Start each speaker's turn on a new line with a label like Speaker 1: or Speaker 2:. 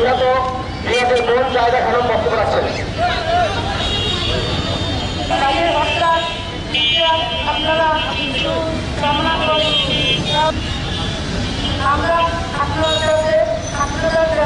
Speaker 1: প্রতিহত নিজেদের মন চায় দেখানোর বক্তব্য রাখছেন।
Speaker 2: আপনারা কামনা করি আমরা আপনাদের